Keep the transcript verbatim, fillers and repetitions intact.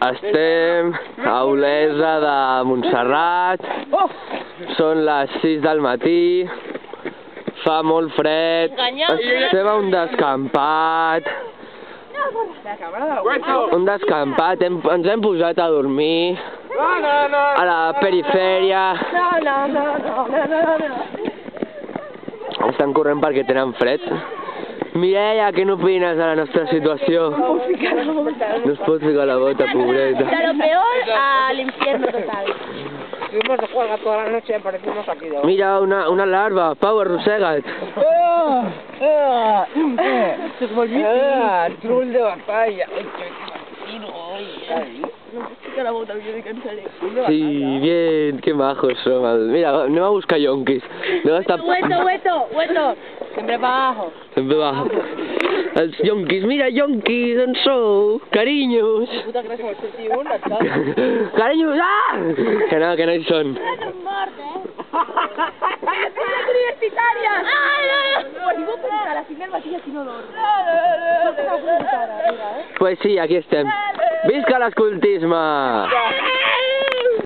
Estem a Olesa de Montserrat, són les sis del matí, fa molt fred, estem a un descampat, un descampat, hem, ens hem posat a dormir a la perifèria, estan corrent perquè tenen fred. Mireia, què n'opines de la nostra situació? No es pot ficar la bota, pobreta. De lo peor al infierno total. Estuvimos de juerga toda la noche, parecimos aquí de... Mira, una, una larva. Pau, arrossega't. ¡Ah! ¡Ah! ¡Se volvió! ¡Ah! ¡Troll de batalla! ¡Ay, qué divertido! No puc ficar la bota, jo me cansaré. Sí, bien, que majos som. Mira, anem a buscar yonquis. Anem a estar... Hueto, hueto, hueto. Sempre pa abajo. Sempre va. Els yonquis, mira, yonquis, on sou? Carinyos. Puta gràcia, vaig sentir un, està? Carinyos, ah! Que no, que no hi són. És mort, eh? ¡Las universitarias! ¡Ay, no, no! Pues ningú pensa, a las cinc del matí aquí no dorm. Pues sí, aquí estem. Visca l'escoltisme!